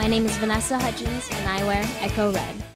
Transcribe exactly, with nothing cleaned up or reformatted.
My name is Vanessa Hutchins, and I wear Echo Red.